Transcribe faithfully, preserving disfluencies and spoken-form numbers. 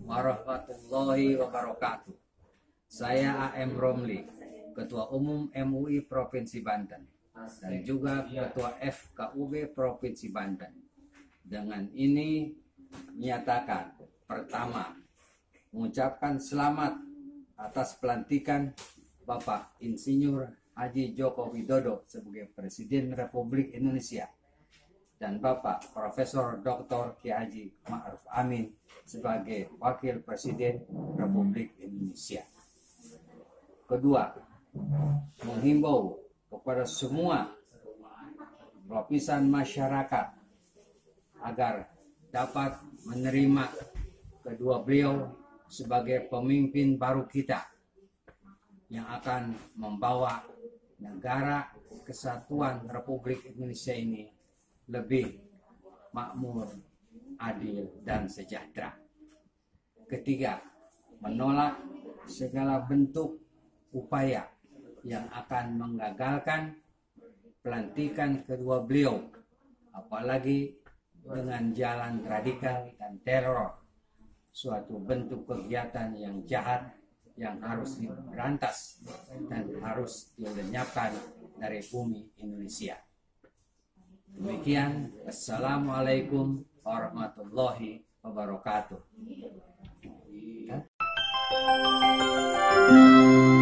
warahmatullahi wabarakatuh. Saya A M Romli, Ketua Umum M U I Provinsi Banten dan juga Ketua F K U B Provinsi Banten. Dengan ini menyatakan pertama, mengucapkan selamat atas pelantikan Bapak Insinyur Haji Joko Widodo sebagai Presiden Republik Indonesia dan Bapak Profesor Doktor Kiai Haji Ma'ruf Amin sebagai Wakil Presiden Republik Indonesia. Kedua, menghimbau kepada semua lapisan masyarakat agar dapat menerima kedua beliau sebagai pemimpin baru kita yang akan membawa negara kesatuan Republik Indonesia ini lebih makmur, adil, dan sejahtera. Ketiga, menolak segala bentuk upaya yang akan menggagalkan pelantikan kedua beliau, apalagi dengan jalan radikal dan teror, suatu bentuk kegiatan yang jahat yang harus diberantas dan harus dilenyapkan dari bumi Indonesia. Demikian, Assalamualaikum warahmatullahi wabarakatuh.